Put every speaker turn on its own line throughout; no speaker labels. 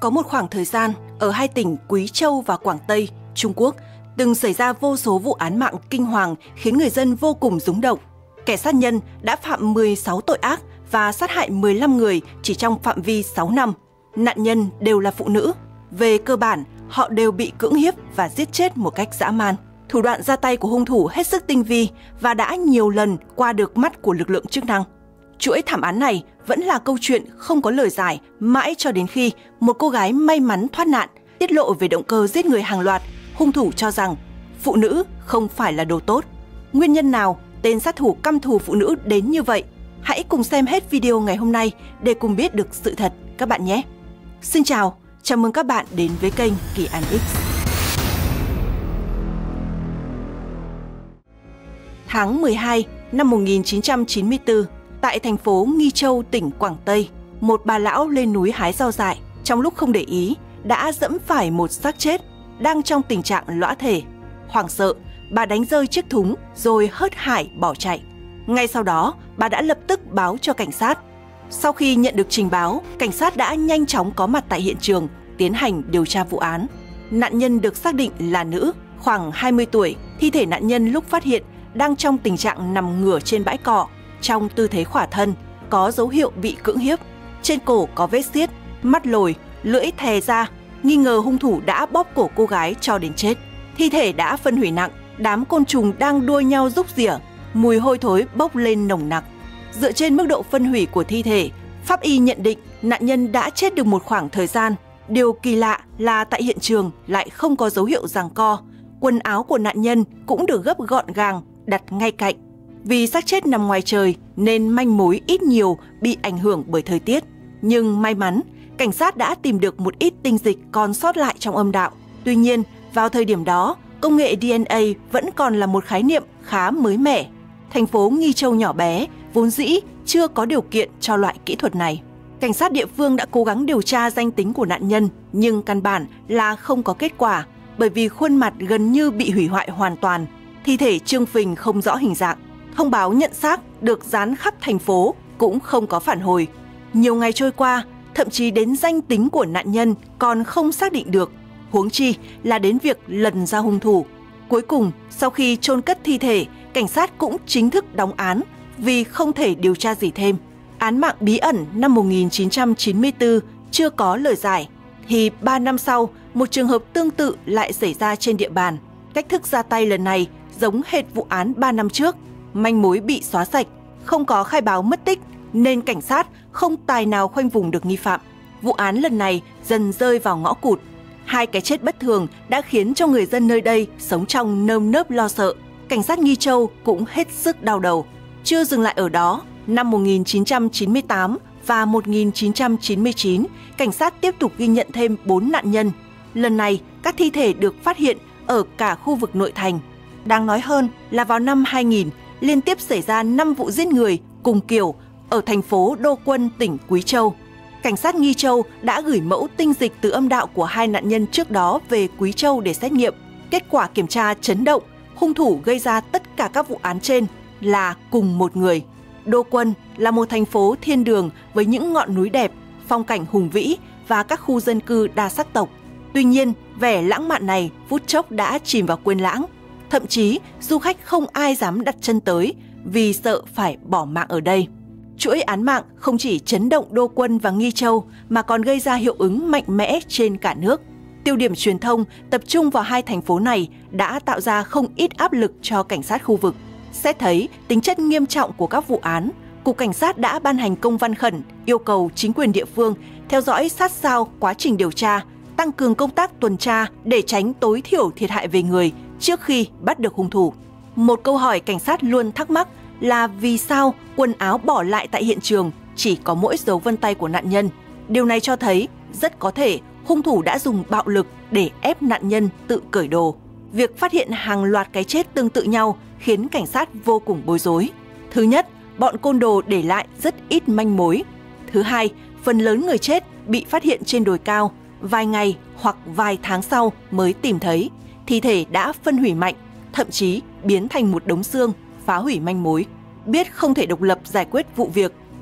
Có một khoảng thời gian, ở hai tỉnh Quý Châu và Quảng Tây, Trung Quốc, từng xảy ra vô số vụ án mạng kinh hoàng khiến người dân vô cùng rúng động. Kẻ sát nhân đã phạm 16 tội ác và sát hại 15 người chỉ trong phạm vi 6 năm. Nạn nhân đều là phụ nữ. Về cơ bản, họ đều bị cưỡng hiếp và giết chết một cách dã man. Thủ đoạn ra tay của hung thủ hết sức tinh vi và đã nhiều lần qua được mắt của lực lượng chức năng. Chuỗi thảm án này vẫn là câu chuyện không có lời giải mãi cho đến khi một cô gái may mắn thoát nạn tiết lộ về động cơ giết người hàng loạt. Hung thủ cho rằng phụ nữ không phải là đồ tốt. Nguyên nhân nào tên sát thủ căm thù phụ nữ đến như vậy? Hãy cùng xem hết video ngày hôm nay để cùng biết được sự thật các bạn nhé. Xin chào, chào mừng các bạn đến với kênh Kỳ An X. Tháng 12 năm 1994, tại thành phố Nghi Châu, tỉnh Quảng Tây, một bà lão lên núi hái rau dại, trong lúc không để ý đã giẫm phải một xác chết đang trong tình trạng lõa thể. Hoảng sợ, bà đánh rơi chiếc thúng rồi hớt hải bỏ chạy. Ngay sau đó, bà đã lập tức báo cho cảnh sát. Sau khi nhận được trình báo, cảnh sát đã nhanh chóng có mặt tại hiện trường, tiến hành điều tra vụ án. Nạn nhân được xác định là nữ, khoảng 20 tuổi. Thi thể nạn nhân lúc phát hiện đang trong tình trạng nằm ngửa trên bãi cỏ, trong tư thế khỏa thân, có dấu hiệu bị cưỡng hiếp. Trên cổ có vết xiết, mắt lồi, lưỡi thè ra, nghi ngờ hung thủ đã bóp cổ cô gái cho đến chết. Thi thể đã phân hủy nặng, đám côn trùng đang đua nhau rúc rỉa, mùi hôi thối bốc lên nồng nặc. Dựa trên mức độ phân hủy của thi thể, pháp y nhận định nạn nhân đã chết được một khoảng thời gian. Điều kỳ lạ là tại hiện trường lại không có dấu hiệu giằng co. Quần áo của nạn nhân cũng được gấp gọn gàng, đặt ngay cạnh. Vì xác chết nằm ngoài trời nên manh mối ít nhiều bị ảnh hưởng bởi thời tiết. Nhưng may mắn, cảnh sát đã tìm được một ít tinh dịch còn sót lại trong âm đạo. Tuy nhiên, vào thời điểm đó, công nghệ DNA vẫn còn là một khái niệm khá mới mẻ. Thành phố Nghi Châu nhỏ bé, vốn dĩ chưa có điều kiện cho loại kỹ thuật này. Cảnh sát địa phương đã cố gắng điều tra danh tính của nạn nhân, nhưng căn bản là không có kết quả, bởi vì khuôn mặt gần như bị hủy hoại hoàn toàn. Thi thể trương phình không rõ hình dạng. Thông báo nhận xác được dán khắp thành phố cũng không có phản hồi. Nhiều ngày trôi qua, thậm chí đến danh tính của nạn nhân còn không xác định được, huống chi là đến việc lần ra hung thủ. Cuối cùng, sau khi chôn cất thi thể, cảnh sát cũng chính thức đóng án vì không thể điều tra gì thêm. Án mạng bí ẩn năm 1994 chưa có lời giải, thì 3 năm sau, một trường hợp tương tự lại xảy ra trên địa bàn. Cách thức ra tay lần này giống hệt vụ án 3 năm trước. Manh mối bị xóa sạch, không có khai báo mất tích nên cảnh sát không tài nào khoanh vùng được nghi phạm. Vụ án lần này dần rơi vào ngõ cụt. Hai cái chết bất thường đã khiến cho người dân nơi đây sống trong nơm nớp lo sợ. Cảnh sát Nghi Châu cũng hết sức đau đầu. Chưa dừng lại ở đó, năm 1998 và 1999, cảnh sát tiếp tục ghi nhận thêm 4 nạn nhân. Lần này, các thi thể được phát hiện ở cả khu vực nội thành. Đáng nói hơn là vào năm 2000, liên tiếp xảy ra 5 vụ giết người cùng kiểu ở thành phố Đô Quân, tỉnh Quý Châu. Cảnh sát Nghi Châu đã gửi mẫu tinh dịch từ âm đạo của 2 nạn nhân trước đó về Quý Châu để xét nghiệm. Kết quả kiểm tra chấn động, hung thủ gây ra tất cả các vụ án trên là cùng một người. Đô Quân là một thành phố thiên đường với những ngọn núi đẹp, phong cảnh hùng vĩ và các khu dân cư đa sắc tộc. Tuy nhiên, vẻ lãng mạn này phút chốc đã chìm vào quên lãng. Thậm chí, du khách không ai dám đặt chân tới vì sợ phải bỏ mạng ở đây. Chuỗi án mạng không chỉ chấn động Đô Quân và Nghi Châu mà còn gây ra hiệu ứng mạnh mẽ trên cả nước. Tiêu điểm truyền thông tập trung vào hai thành phố này đã tạo ra không ít áp lực cho cảnh sát khu vực. Xét thấy tính chất nghiêm trọng của các vụ án, Cục Cảnh sát đã ban hành công văn khẩn yêu cầu chính quyền địa phương theo dõi sát sao quá trình điều tra, tăng cường công tác tuần tra để tránh tối thiểu thiệt hại về người trước khi bắt được hung thủ. Một câu hỏi cảnh sát luôn thắc mắc là vì sao quần áo bỏ lại tại hiện trường chỉ có mỗi dấu vân tay của nạn nhân. Điều này cho thấy rất có thể hung thủ đã dùng bạo lực để ép nạn nhân tự cởi đồ. Việc phát hiện hàng loạt cái chết tương tự nhau khiến cảnh sát vô cùng bối rối. Thứ nhất, bọn côn đồ để lại rất ít manh mối. Thứ hai, phần lớn người chết bị phát hiện trên đồi cao, vài ngày hoặc vài tháng sau mới tìm thấy. Thi thể đã phân hủy mạnh, thậm chí biến thành một đống xương, phá hủy manh mối. Biết không thể độc lập giải quyết vụ việc,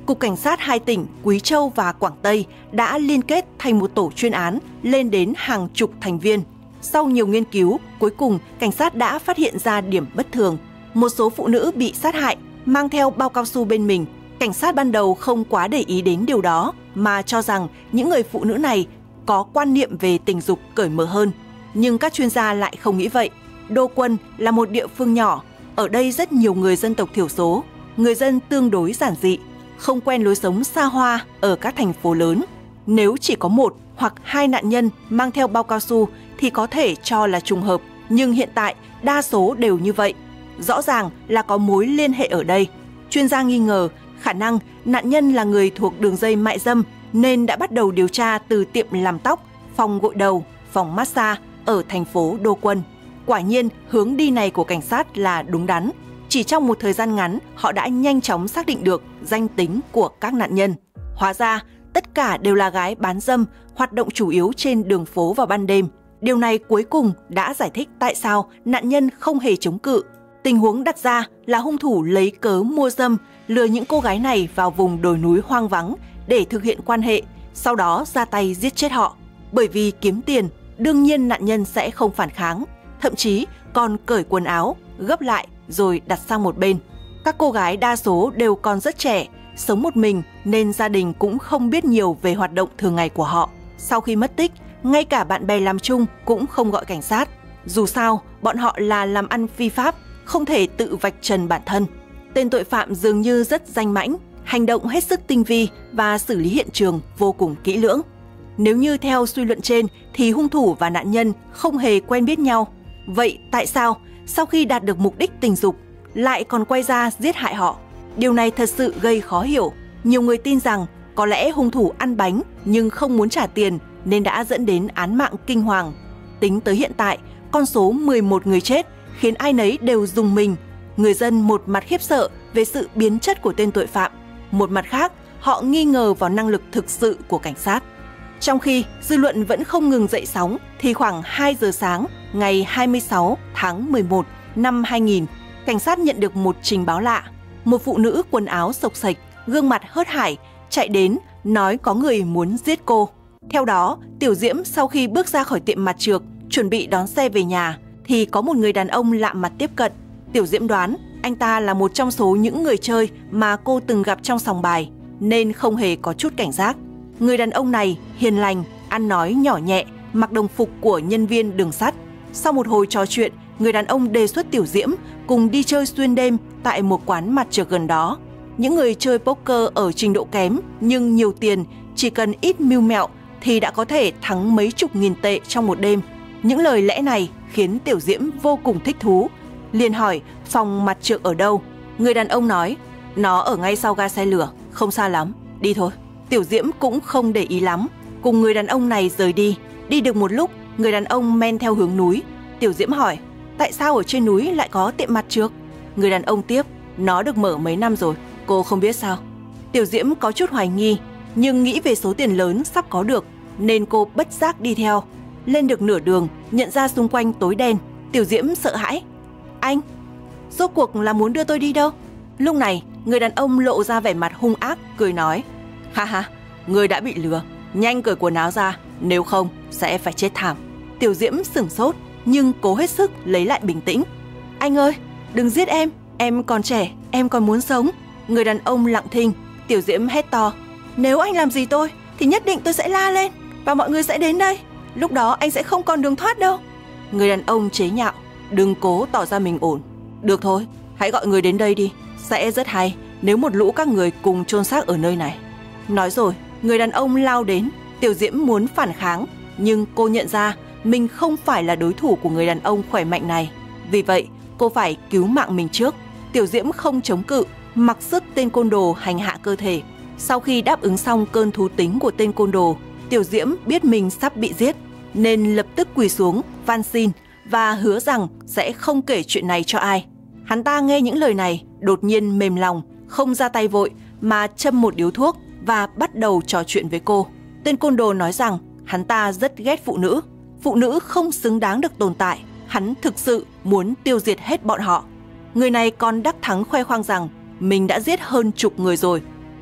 Cục Cảnh sát hai tỉnh Quý Châu và Quảng Tây đã liên kết thành một tổ chuyên án lên đến hàng chục thành viên. Sau nhiều nghiên cứu, cuối cùng cảnh sát đã phát hiện ra điểm bất thường. Một số phụ nữ bị sát hại, mang theo bao cao su bên mình. Cảnh sát ban đầu không quá để ý đến điều đó, mà cho rằng những người phụ nữ này có quan niệm về tình dục cởi mở hơn. Nhưng các chuyên gia lại không nghĩ vậy. Đô Quân là một địa phương nhỏ, ở đây rất nhiều người dân tộc thiểu số, người dân tương đối giản dị, không quen lối sống xa hoa ở các thành phố lớn. Nếu chỉ có một hoặc hai nạn nhân mang theo bao cao su thì có thể cho là trùng hợp, nhưng hiện tại đa số đều như vậy. Rõ ràng là có mối liên hệ ở đây. Chuyên gia nghi ngờ khả năng nạn nhân là người thuộc đường dây mại dâm nên đã bắt đầu điều tra từ tiệm làm tóc, phòng gội đầu, phòng massage ở thành phố Đô Quân. Quả nhiên, hướng đi này của cảnh sát là đúng đắn. Chỉ trong một thời gian ngắn, họ đã nhanh chóng xác định được danh tính của các nạn nhân. Hóa ra, tất cả đều là gái bán dâm, hoạt động chủ yếu trên đường phố vào ban đêm. Điều này cuối cùng đã giải thích tại sao nạn nhân không hề chống cự. Tình huống đặt ra là hung thủ lấy cớ mua dâm, lừa những cô gái này vào vùng đồi núi hoang vắng để thực hiện quan hệ, sau đó ra tay giết chết họ. Bởi vì kiếm tiền, đương nhiên nạn nhân sẽ không phản kháng, thậm chí còn cởi quần áo, gấp lại rồi đặt sang một bên. Các cô gái đa số đều còn rất trẻ, sống một mình nên gia đình cũng không biết nhiều về hoạt động thường ngày của họ. Sau khi mất tích, ngay cả bạn bè làm chung cũng không gọi cảnh sát. Dù sao, bọn họ là làm ăn phi pháp, không thể tự vạch trần bản thân. Tên tội phạm dường như rất danh mãnh, hành động hết sức tinh vi và xử lý hiện trường vô cùng kỹ lưỡng. Nếu như theo suy luận trên thì hung thủ và nạn nhân không hề quen biết nhau. Vậy tại sao sau khi đạt được mục đích tình dục lại còn quay ra giết hại họ? Điều này thật sự gây khó hiểu. Nhiều người tin rằng có lẽ hung thủ ăn bánh nhưng không muốn trả tiền nên đã dẫn đến án mạng kinh hoàng. Tính tới hiện tại, con số 11 người chết khiến ai nấy đều rùng mình. Người dân một mặt khiếp sợ về sự biến chất của tên tội phạm, một mặt khác họ nghi ngờ vào năng lực thực sự của cảnh sát. Trong khi dư luận vẫn không ngừng dậy sóng, thì khoảng 2 giờ sáng ngày 26 tháng 11 năm 2000, cảnh sát nhận được một trình báo lạ. Một phụ nữ quần áo xộc xệch, gương mặt hớt hải, chạy đến nói có người muốn giết cô. Theo đó, Tiểu Diễm sau khi bước ra khỏi tiệm mặt trược, chuẩn bị đón xe về nhà, thì có một người đàn ông lạ mặt tiếp cận. Tiểu Diễm đoán anh ta là một trong số những người chơi mà cô từng gặp trong sòng bài, nên không hề có chút cảnh giác. Người đàn ông này hiền lành, ăn nói nhỏ nhẹ, mặc đồng phục của nhân viên đường sắt. Sau một hồi trò chuyện, người đàn ông đề xuất Tiểu Diễm cùng đi chơi xuyên đêm tại một quán mặt trược gần đó. Những người chơi poker ở trình độ kém nhưng nhiều tiền, chỉ cần ít mưu mẹo thì đã có thể thắng mấy chục nghìn tệ trong một đêm. Những lời lẽ này khiến Tiểu Diễm vô cùng thích thú. Liền hỏi phòng mặt trược ở đâu. Người đàn ông nói nó ở ngay sau ga xe lửa, không xa lắm, đi thôi. Tiểu Diễm cũng không để ý lắm, cùng người đàn ông này rời đi. Đi được một lúc, người đàn ông men theo hướng núi. Tiểu Diễm hỏi tại sao ở trên núi lại có tiệm mặt trược. Người đàn ông tiếp nó được mở mấy năm rồi, cô không biết sao. Tiểu Diễm có chút hoài nghi, nhưng nghĩ về số tiền lớn sắp có được nên cô bất giác đi theo. Lên được nửa đường, nhận ra xung quanh tối đen, Tiểu Diễm sợ hãi. Anh, rốt cuộc là muốn đưa tôi đi đâu? Lúc này, người đàn ông lộ ra vẻ mặt hung ác, cười nói ha ha, người đã bị lừa, nhanh cởi quần áo ra, nếu không sẽ phải chết thảm. Tiểu Diễm sửng sốt nhưng cố hết sức lấy lại bình tĩnh. Anh ơi, đừng giết em còn trẻ, em còn muốn sống. Người đàn ông lặng thinh. Tiểu Diễm hét to, nếu anh làm gì tôi thì nhất định tôi sẽ la lên và mọi người sẽ đến đây, lúc đó anh sẽ không còn đường thoát đâu. Người đàn ông chế nhạo, đừng cố tỏ ra mình ổn. Được thôi, hãy gọi người đến đây đi, sẽ rất hay nếu một lũ các người cùng chôn xác ở nơi này. Nói rồi, người đàn ông lao đến. Tiểu Diễm muốn phản kháng, nhưng cô nhận ra mình không phải là đối thủ của người đàn ông khỏe mạnh này. Vì vậy, cô phải cứu mạng mình trước. Tiểu Diễm không chống cự, mặc sức tên côn đồ hành hạ cơ thể. Sau khi đáp ứng xong cơn thú tính của tên côn đồ, Tiểu Diễm biết mình sắp bị giết, nên lập tức quỳ xuống, van xin và hứa rằng sẽ không kể chuyện này cho ai. Hắn ta nghe những lời này, đột nhiên mềm lòng, không ra tay vội mà châm một điếu thuốc và bắt đầu trò chuyện với cô. Tên côn đồ nói rằng hắn ta rất ghét phụ nữ không xứng đáng được tồn tại, hắn thực sự muốn tiêu diệt hết bọn họ. Người này còn đắc thắng khoe khoang rằng mình đã giết hơn chục người rồi.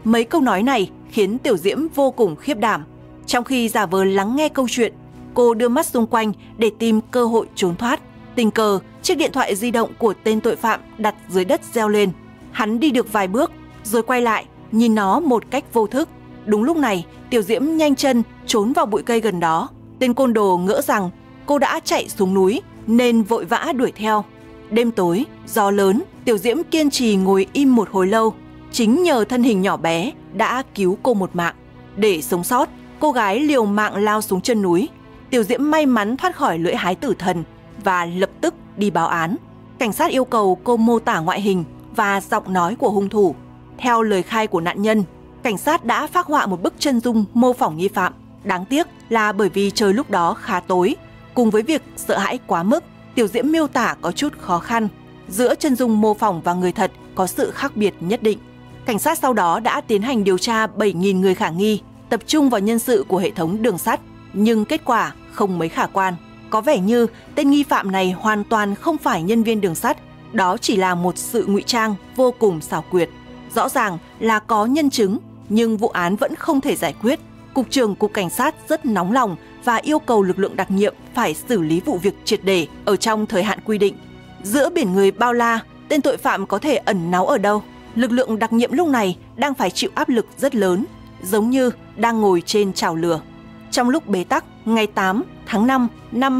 Mấy câu nói này khiến Tiểu Diễm vô cùng khiếp đảm. Trong khi giả vờ lắng nghe câu chuyện, cô đưa mắt xung quanh để tìm cơ hội trốn thoát. Tình cờ, chiếc điện thoại di động của tên tội phạm đặt dưới đất reo lên. Hắn đi được vài bước, rồi quay lại, nhìn nó một cách vô thức. Đúng lúc này, Tiểu Diễm nhanh chân trốn vào bụi cây gần đó. Tên côn đồ ngỡ rằng cô đã chạy xuống núi nên vội vã đuổi theo. Đêm tối, gió lớn, Tiểu Diễm kiên trì ngồi im một hồi lâu. Chính nhờ thân hình nhỏ bé đã cứu cô một mạng. Để sống sót, cô gái liều mạng lao xuống chân núi. Tiểu Diễm may mắn thoát khỏi lưỡi hái tử thần và lập tức đi báo án. Cảnh sát yêu cầu cô mô tả ngoại hình và giọng nói của hung thủ. Theo lời khai của nạn nhân, cảnh sát đã phác họa một bức chân dung mô phỏng nghi phạm. Đáng tiếc là bởi vì trời lúc đó khá tối, cùng với việc sợ hãi quá mức, Tiểu Diễm miêu tả có chút khó khăn. Giữa chân dung mô phỏng và người thật có sự khác biệt nhất định. Cảnh sát sau đó đã tiến hành điều tra 7.000 người khả nghi, tập trung vào nhân sự của hệ thống đường sắt, nhưng kết quả không mấy khả quan. Có vẻ như tên nghi phạm này hoàn toàn không phải nhân viên đường sắt, đó chỉ là một sự ngụy trang vô cùng xảo quyệt. Rõ ràng là có nhân chứng, nhưng vụ án vẫn không thể giải quyết. Cục trưởng Cục Cảnh sát rất nóng lòng và yêu cầu lực lượng đặc nhiệm phải xử lý vụ việc triệt để ở trong thời hạn quy định. Giữa biển người bao la, tên tội phạm có thể ẩn náu ở đâu? Lực lượng đặc nhiệm lúc này đang phải chịu áp lực rất lớn, giống như đang ngồi trên chảo lửa. Trong lúc bế tắc, ngày 8 tháng 5 năm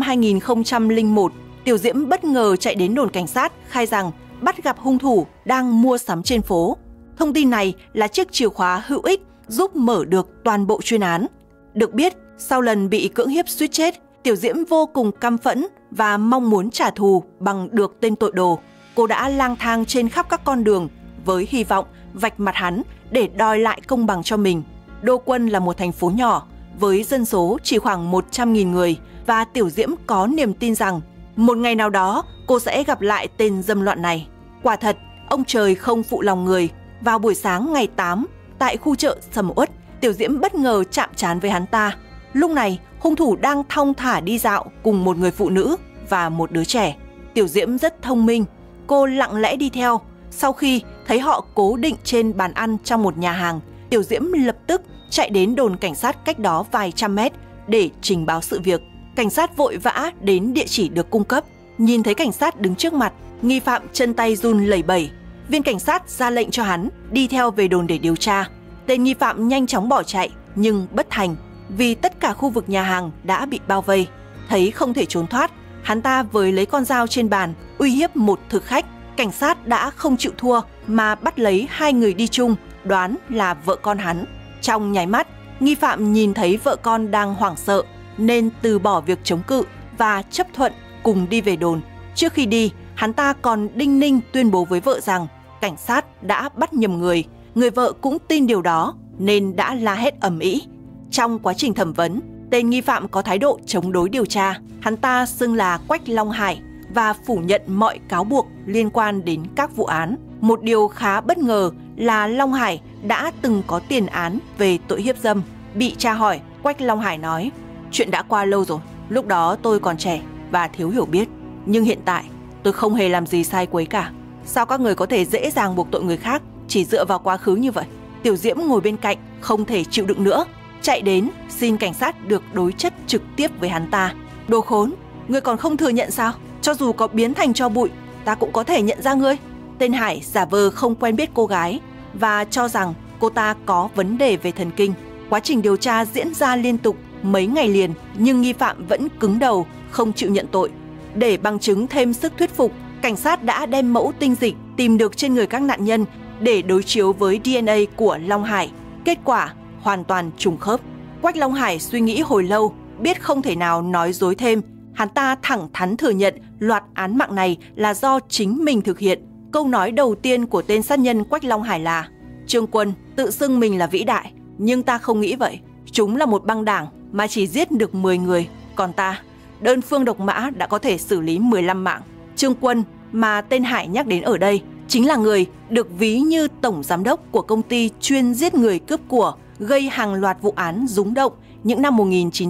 2001, Tiểu Diễm bất ngờ chạy đến đồn cảnh sát khai rằng bắt gặp hung thủ đang mua sắm trên phố. Thông tin này là chiếc chìa khóa hữu ích giúp mở được toàn bộ chuyên án. Được biết, sau lần bị cưỡng hiếp suýt chết, Tiểu Diễm vô cùng căm phẫn và mong muốn trả thù bằng được tên tội đồ. Cô đã lang thang trên khắp các con đường với hy vọng vạch mặt hắn để đòi lại công bằng cho mình. Đô Quân là một thành phố nhỏ với dân số chỉ khoảng 100.000 người và Tiểu Diễm có niềm tin rằng một ngày nào đó cô sẽ gặp lại tên dâm loạn này. Quả thật, ông trời không phụ lòng người. Vào buổi sáng ngày 8, tại khu chợ Sầm Uất, Tiểu Diễm bất ngờ chạm trán với hắn ta. Lúc này, hung thủ đang thong thả đi dạo cùng một người phụ nữ và một đứa trẻ. Tiểu Diễm rất thông minh, cô lặng lẽ đi theo. Sau khi thấy họ cố định trên bàn ăn trong một nhà hàng, Tiểu Diễm lập tức chạy đến đồn cảnh sát cách đó vài trăm mét để trình báo sự việc. Cảnh sát vội vã đến địa chỉ được cung cấp. Nhìn thấy cảnh sát đứng trước mặt, nghi phạm chân tay run lẩy bẩy. Viên cảnh sát ra lệnh cho hắn đi theo về đồn để điều tra. Tên nghi phạm nhanh chóng bỏ chạy nhưng bất thành, vì tất cả khu vực nhà hàng đã bị bao vây. Thấy không thể trốn thoát, hắn ta với lấy con dao trên bàn uy hiếp một thực khách. Cảnh sát đã không chịu thua mà bắt lấy hai người đi chung, đoán là vợ con hắn. Trong nháy mắt, nghi phạm nhìn thấy vợ con đang hoảng sợ nên từ bỏ việc chống cự và chấp thuận cùng đi về đồn. Trước khi đi, hắn ta còn đinh ninh tuyên bố với vợ rằng cảnh sát đã bắt nhầm người. Người vợ cũng tin điều đó nên đã la hét ầm ĩ. Trong quá trình thẩm vấn, tên nghi phạm có thái độ chống đối điều tra. Hắn ta xưng là Quách Long Hải và phủ nhận mọi cáo buộc liên quan đến các vụ án. Một điều khá bất ngờ là Long Hải đã từng có tiền án về tội hiếp dâm. Bị tra hỏi, Quách Long Hải nói: "Chuyện đã qua lâu rồi, lúc đó tôi còn trẻ và thiếu hiểu biết. Nhưng hiện tại, tôi không hề làm gì sai quấy cả. Sao các người có thể dễ dàng buộc tội người khác chỉ dựa vào quá khứ như vậy?" Tiểu Diễm ngồi bên cạnh, không thể chịu đựng nữa, chạy đến xin cảnh sát được đối chất trực tiếp với hắn ta. "Đồ khốn, ngươi còn không thừa nhận sao? Cho dù có biến thành tro bụi, ta cũng có thể nhận ra ngươi." Tên Hải giả vờ không quen biết cô gái và cho rằng cô ta có vấn đề về thần kinh. Quá trình điều tra diễn ra liên tục mấy ngày liền, nhưng nghi phạm vẫn cứng đầu, không chịu nhận tội. Để bằng chứng thêm sức thuyết phục, cảnh sát đã đem mẫu tinh dịch tìm được trên người các nạn nhân để đối chiếu với DNA của Long Hải. Kết quả hoàn toàn trùng khớp. Quách Long Hải suy nghĩ hồi lâu, biết không thể nào nói dối thêm. Hắn ta thẳng thắn thừa nhận loạt án mạng này là do chính mình thực hiện. Câu nói đầu tiên của tên sát nhân Quách Long Hải là: "Trương Quân tự xưng mình là vĩ đại, nhưng ta không nghĩ vậy. Chúng là một băng đảng mà chỉ giết được 10 người, còn ta, đơn phương độc mã đã có thể xử lý 15 mạng. Trương Quân mà tên Hải nhắc đến ở đây chính là người được ví như tổng giám đốc của công ty chuyên giết người cướp của, gây hàng loạt vụ án rúng động những năm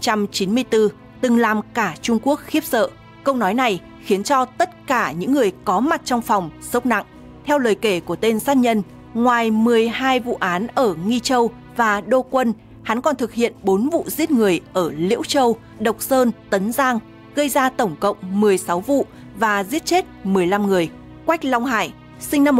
1994, từng làm cả Trung Quốc khiếp sợ." Câu nói này khiến cho tất cả những người có mặt trong phòng sốc nặng. Theo lời kể của tên sát nhân, ngoài 12 vụ án ở Nghi Châu và Đô Quân, hắn còn thực hiện 4 vụ giết người ở Liễu Châu, Độc Sơn, Tấn Giang, gây ra tổng cộng 16 vụ và giết chết 15 người. Quách Long Hải, sinh năm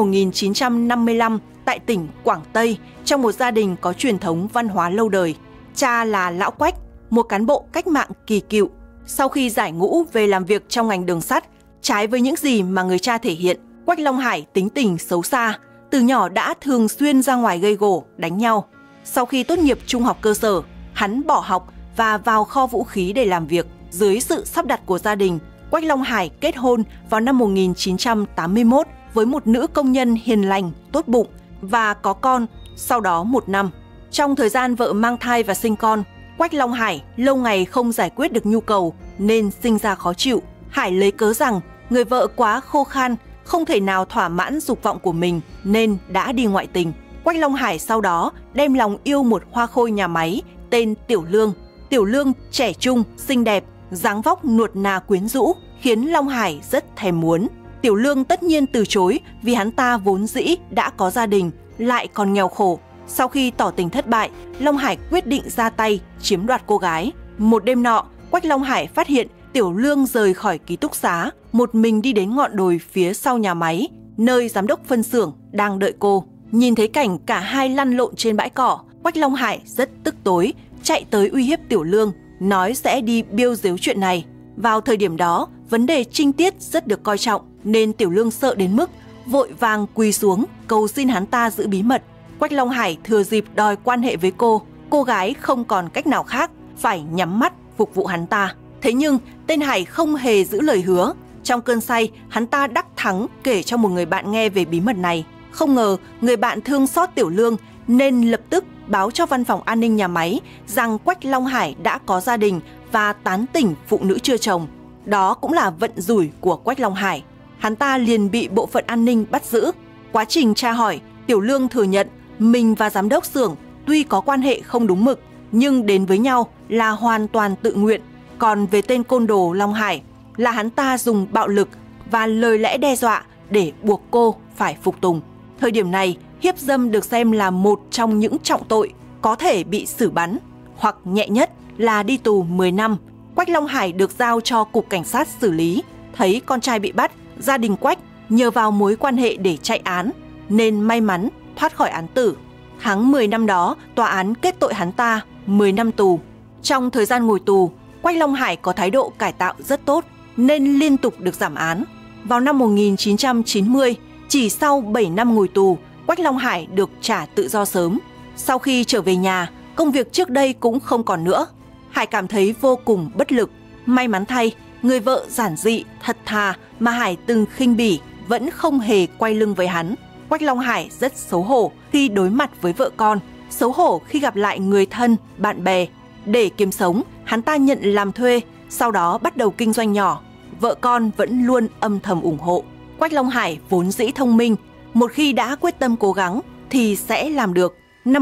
1955 tại tỉnh Quảng Tây, trong một gia đình có truyền thống văn hóa lâu đời. Cha là Lão Quách, một cán bộ cách mạng kỳ cựu. Sau khi giải ngũ về làm việc trong ngành đường sắt, trái với những gì mà người cha thể hiện, Quách Long Hải tính tình xấu xa, từ nhỏ đã thường xuyên ra ngoài gây gổ, đánh nhau. Sau khi tốt nghiệp trung học cơ sở, hắn bỏ học và vào kho vũ khí để làm việc. Dưới sự sắp đặt của gia đình, Quách Long Hải kết hôn vào năm 1981 với một nữ công nhân hiền lành, tốt bụng và có con sau đó 1 năm. Trong thời gian vợ mang thai và sinh con, Quách Long Hải lâu ngày không giải quyết được nhu cầu nên sinh ra khó chịu. Hải lấy cớ rằng người vợ quá khô khan, không thể nào thỏa mãn dục vọng của mình nên đã đi ngoại tình. Quách Long Hải sau đó đem lòng yêu một hoa khôi nhà máy tên Tiểu Lương. Tiểu Lương trẻ trung, xinh đẹp, dáng vóc nuột nà quyến rũ, khiến Long Hải rất thèm muốn. Tiểu Lương tất nhiên từ chối vì hắn ta vốn dĩ đã có gia đình, lại còn nghèo khổ. Sau khi tỏ tình thất bại, Long Hải quyết định ra tay chiếm đoạt cô gái. Một đêm nọ, Quách Long Hải phát hiện Tiểu Lương rời khỏi ký túc xá, một mình đi đến ngọn đồi phía sau nhà máy, nơi giám đốc phân xưởng đang đợi cô. Nhìn thấy cảnh cả hai lăn lộn trên bãi cỏ, Quách Long Hải rất tức tối, chạy tới uy hiếp Tiểu Lương, nói sẽ đi biêu díu chuyện này. Vào thời điểm đó, vấn đề trinh tiết rất được coi trọng, nên Tiểu Lương sợ đến mức vội vàng quỳ xuống cầu xin hắn ta giữ bí mật. Quách Long Hải thừa dịp đòi quan hệ với cô gái không còn cách nào khác, phải nhắm mắt phục vụ hắn ta. Thế nhưng tên Hải không hề giữ lời hứa. Trong cơn say, hắn ta đắc thắng kể cho một người bạn nghe về bí mật này. Không ngờ người bạn thương xót Tiểu Lương nên lập tức báo cho văn phòng an ninh nhà máy rằng Quách Long Hải đã có gia đình và tán tỉnh phụ nữ chưa chồng. Đó cũng là vận rủi của Quách Long Hải. Hắn ta liền bị bộ phận an ninh bắt giữ. Quá trình tra hỏi, Tiểu Lương thừa nhận mình và giám đốc xưởng tuy có quan hệ không đúng mực, nhưng đến với nhau là hoàn toàn tự nguyện. Còn về tên côn đồ Long Hải, là hắn ta dùng bạo lực và lời lẽ đe dọa để buộc cô phải phục tùng. Thời điểm này, hiếp dâm được xem là một trong những trọng tội có thể bị xử bắn, hoặc nhẹ nhất là đi tù 10 năm. Quách Long Hải được giao cho cục cảnh sát xử lý. Thấy con trai bị bắt, gia đình Quách nhờ vào mối quan hệ để chạy án, nên may mắn thoát khỏi án tử. Tháng 10 năm đó, tòa án kết tội hắn ta 10 năm tù. Trong thời gian ngồi tù, Quách Long Hải có thái độ cải tạo rất tốt nên liên tục được giảm án. Vào năm 1990, chỉ sau 7 năm ngồi tù, Quách Long Hải được trả tự do sớm. Sau khi trở về nhà, công việc trước đây cũng không còn nữa. Hải cảm thấy vô cùng bất lực. May mắn thay, người vợ giản dị, thật thà mà Hải từng khinh bỉ vẫn không hề quay lưng với hắn. Quách Long Hải rất xấu hổ khi đối mặt với vợ con, xấu hổ khi gặp lại người thân, bạn bè. Để kiếm sống, hắn ta nhận làm thuê, sau đó bắt đầu kinh doanh nhỏ. Vợ con vẫn luôn âm thầm ủng hộ. Quách Long Hải vốn dĩ thông minh, một khi đã quyết tâm cố gắng thì sẽ làm được. Năm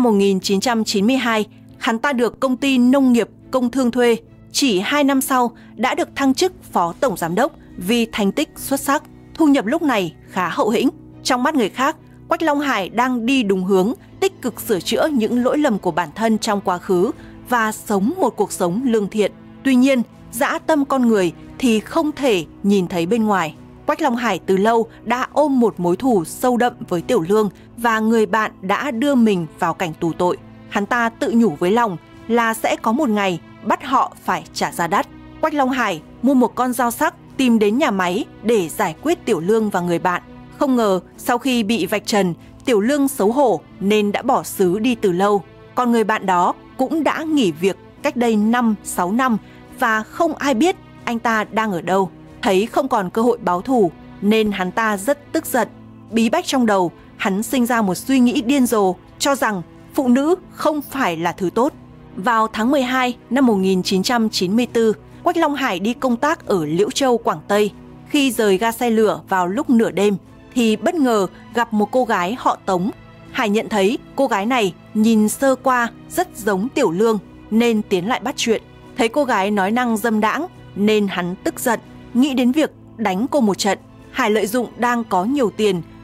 1992, hắn ta được công ty nông nghiệp công thương thuê. Chỉ 2 năm sau đã được thăng chức phó tổng giám đốc vì thành tích xuất sắc. Thu nhập lúc này khá hậu hĩnh. Trong mắt người khác, Quách Long Hải đang đi đúng hướng, tích cực sửa chữa những lỗi lầm của bản thân trong quá khứ và sống một cuộc sống lương thiện. Tuy nhiên, dã tâm con người thì không thể nhìn thấy bên ngoài. Quách Long Hải từ lâu đã ôm một mối thù sâu đậm với Tiểu Lương và người bạn đã đưa mình vào cảnh tù tội. Hắn ta tự nhủ với lòng là sẽ có một ngày bắt họ phải trả giá đắt. Quách Long Hải mua một con dao sắc tìm đến nhà máy để giải quyết Tiểu Lương và người bạn. Không ngờ sau khi bị vạch trần, Tiểu Lương xấu hổ nên đã bỏ xứ đi từ lâu. Còn người bạn đó cũng đã nghỉ việc cách đây 5-6 năm và không ai biết anh ta đang ở đâu. Thấy không còn cơ hội báo thù nên hắn ta rất tức giận. Bí bách trong đầu, hắn sinh ra một suy nghĩ điên rồ cho rằng phụ nữ không phải là thứ tốt. Vào tháng 12 năm 1994, Quách Long Hải đi công tác ở Liễu Châu, Quảng Tây. Khi rời ga xe lửa vào lúc nửa đêm thì bất ngờ gặp một cô gái họ Tống. Hải nhận thấy cô gái này nhìn sơ qua rất giống Tiểu Lương nên tiến lại bắt chuyện. Thấy cô gái nói năng dâm đãng nên hắn tức giận, nghĩ đến việc đánh cô một trận. Hải lợi dụng đang có nhiều tiền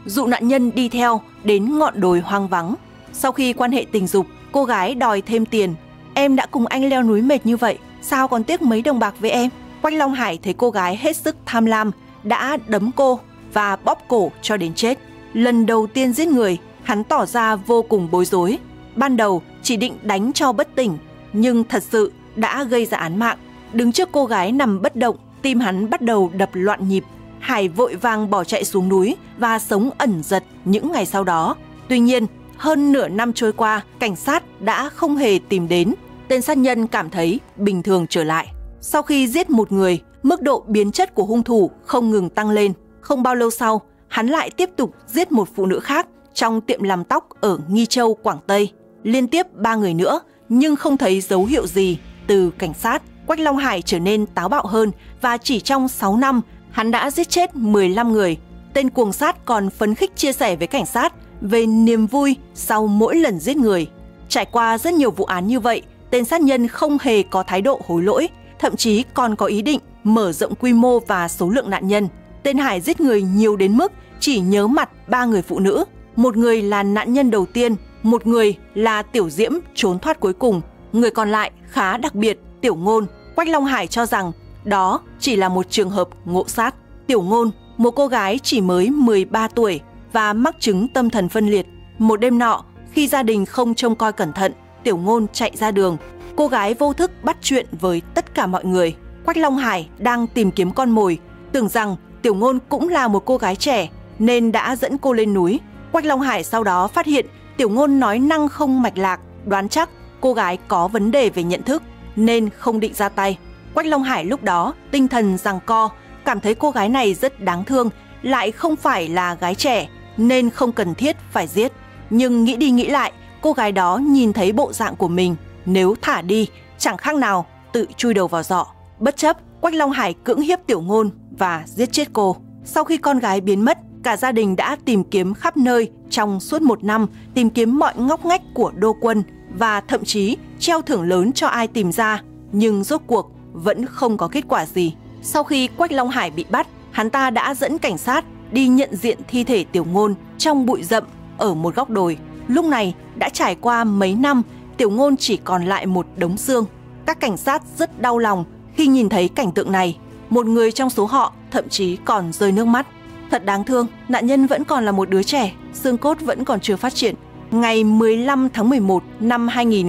dụ nạn nhân đi theo đến ngọn đồi hoang vắng. Sau khi quan hệ tình dục, cô gái đòi thêm tiền. Em đã cùng anh leo núi mệt như vậy, sao còn tiếc mấy đồng bạc với em? Quách Long Hải thấy cô gái hết sức tham lam, đã đấm cô và bóp cổ cho đến chết. Lần đầu tiên giết người, hắn tỏ ra vô cùng bối rối. Ban đầu chỉ định đánh cho bất tỉnh, nhưng thật sự đã gây ra án mạng. Đứng trước cô gái nằm bất động, tim hắn bắt đầu đập loạn nhịp. Hải vội vàng bỏ chạy xuống núi và sống ẩn giật những ngày sau đó. Tuy nhiên, hơn nửa năm trôi qua, cảnh sát đã không hề tìm đến. Tên sát nhân cảm thấy bình thường trở lại. Sau khi giết một người, mức độ biến chất của hung thủ không ngừng tăng lên. Không bao lâu sau, hắn lại tiếp tục giết một phụ nữ khác trong tiệm làm tóc ở Nghi Châu, Quảng Tây. Liên tiếp 3 người nữa, nhưng không thấy dấu hiệu gì từ cảnh sát. Quách Long Hải trở nên táo bạo hơn và chỉ trong 6 năm, hắn đã giết chết 15 người. Tên cuồng sát còn phấn khích chia sẻ với cảnh sát về niềm vui sau mỗi lần giết người. Trải qua rất nhiều vụ án như vậy, tên sát nhân không hề có thái độ hối lỗi, thậm chí còn có ý định mở rộng quy mô và số lượng nạn nhân. Tên Hải giết người nhiều đến mức chỉ nhớ mặt 3 người phụ nữ. Một người là nạn nhân đầu tiên, một người là Tiểu Diễm trốn thoát cuối cùng, người còn lại khá đặc biệt, Tiểu Ngôn. Quách Long Hải cho rằng đó chỉ là một trường hợp ngộ sát. Tiểu Ngôn, một cô gái chỉ mới 13 tuổi và mắc chứng tâm thần phân liệt. Một đêm nọ, khi gia đình không trông coi cẩn thận, Tiểu Ngôn chạy ra đường. Cô gái vô thức bắt chuyện với tất cả mọi người. Quách Long Hải đang tìm kiếm con mồi, tưởng rằng Tiểu Ngôn cũng là một cô gái trẻ nên đã dẫn cô lên núi. Quách Long Hải sau đó phát hiện Tiểu Ngôn nói năng không mạch lạc, đoán chắc cô gái có vấn đề về nhận thức nên không định ra tay. Quách Long Hải lúc đó tinh thần giằng co, cảm thấy cô gái này rất đáng thương, lại không phải là gái trẻ nên không cần thiết phải giết. Nhưng nghĩ đi nghĩ lại, cô gái đó nhìn thấy bộ dạng của mình, nếu thả đi chẳng khác nào tự chui đầu vào giỏ. Bất chấp, Quách Long Hải cưỡng hiếp Tiểu Ngôn và giết chết cô. Sau khi con gái biến mất, cả gia đình đã tìm kiếm khắp nơi trong suốt 1 năm, tìm kiếm mọi ngóc ngách của đô quân và thậm chí treo thưởng lớn cho ai tìm ra, nhưng rốt cuộc vẫn không có kết quả gì. Sau khi Quách Long Hải bị bắt, hắn ta đã dẫn cảnh sát đi nhận diện thi thể Tiểu Ngôn trong bụi rậm ở một góc đồi. Lúc này đã trải qua mấy năm, Tiểu Ngôn chỉ còn lại một đống xương. Các cảnh sát rất đau lòng khi nhìn thấy cảnh tượng này. Một người trong số họ thậm chí còn rơi nước mắt. Thật đáng thương, nạn nhân vẫn còn là một đứa trẻ, xương cốt vẫn còn chưa phát triển. Ngày 15 tháng 11 năm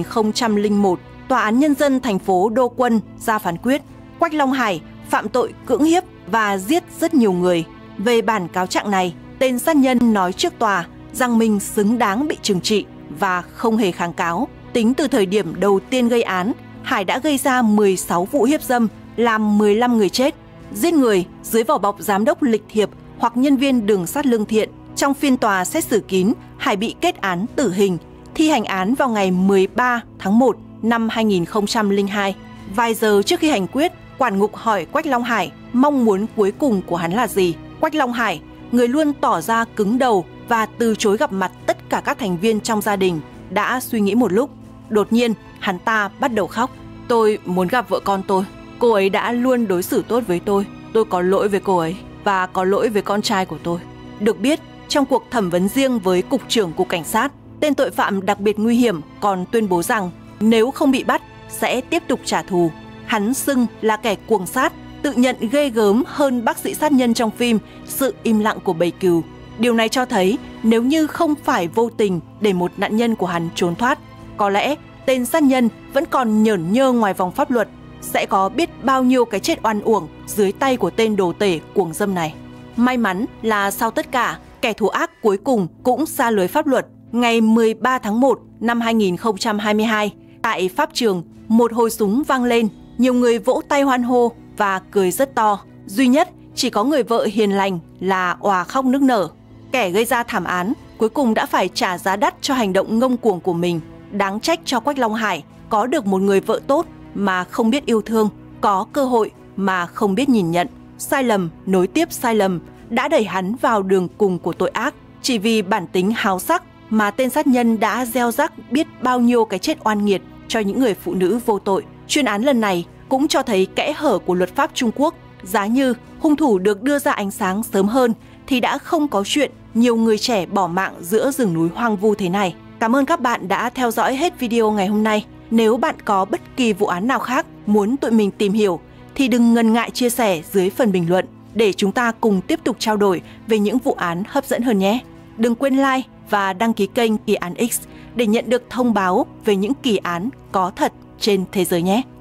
2001, Tòa án Nhân dân thành phố Đô Quân ra phán quyết Quách Long Hải phạm tội cưỡng hiếp và giết rất nhiều người. Về bản cáo trạng này, tên sát nhân nói trước tòa rằng mình xứng đáng bị trừng trị và không hề kháng cáo. Tính từ thời điểm đầu tiên gây án, Hải đã gây ra 16 vụ hiếp dâm, làm 15 người chết, giết người dưới vỏ bọc giám đốc lịch thiệp hoặc nhân viên đường sắt lương thiện. Trong phiên tòa xét xử kín, Hải bị kết án tử hình, thi hành án vào ngày 13 tháng 1 năm 2002. Vài giờ trước khi hành quyết, quản ngục hỏi Quách Long Hải mong muốn cuối cùng của hắn là gì. Quách Long Hải, người luôn tỏ ra cứng đầu và từ chối gặp mặt tất cả các thành viên trong gia đình, đã suy nghĩ một lúc. Đột nhiên, hắn ta bắt đầu khóc. Tôi muốn gặp vợ con tôi. Cô ấy đã luôn đối xử tốt với tôi. Tôi có lỗi với cô ấy và có lỗi với con trai của tôi. Được biết, trong cuộc thẩm vấn riêng với Cục trưởng Cục Cảnh sát, tên tội phạm đặc biệt nguy hiểm còn tuyên bố rằng nếu không bị bắt sẽ tiếp tục trả thù. Hắn xưng là kẻ cuồng sát, tự nhận ghê gớm hơn bác sĩ sát nhân trong phim Sự im lặng của bầy cừu. Điều này cho thấy nếu như không phải vô tình để một nạn nhân của hắn trốn thoát, có lẽ tên sát nhân vẫn còn nhởn nhơ ngoài vòng pháp luật, sẽ có biết bao nhiêu cái chết oan uổng dưới tay của tên đồ tể cuồng dâm này. May mắn là sau tất cả, kẻ thù ác cuối cùng cũng xa lưới pháp luật. Ngày 13 tháng 1 năm 2022, tại pháp trường, một hồi súng vang lên, nhiều người vỗ tay hoan hô và cười rất to. Duy nhất chỉ có người vợ hiền lành là òa khóc nức nở. Kẻ gây ra thảm án cuối cùng đã phải trả giá đắt cho hành động ngông cuồng của mình. Đáng trách cho Quách Long Hải có được một người vợ tốt mà không biết yêu thương, có cơ hội mà không biết nhìn nhận. Sai lầm nối tiếp sai lầm đã đẩy hắn vào đường cùng của tội ác. Chỉ vì bản tính háo sắc mà tên sát nhân đã gieo rắc biết bao nhiêu cái chết oan nghiệt cho những người phụ nữ vô tội. Chuyên án lần này cũng cho thấy kẽ hở của luật pháp Trung Quốc. Giá như hung thủ được đưa ra ánh sáng sớm hơn thì đã không có chuyện nhiều người trẻ bỏ mạng giữa rừng núi hoang vu thế này. Cảm ơn các bạn đã theo dõi hết video ngày hôm nay. Nếu bạn có bất kỳ vụ án nào khác muốn tụi mình tìm hiểu thì đừng ngần ngại chia sẻ dưới phần bình luận để chúng ta cùng tiếp tục trao đổi về những vụ án hấp dẫn hơn nhé. Đừng quên like và đăng ký kênh Kỳ án X để nhận được thông báo về những kỳ án có thật trên thế giới nhé.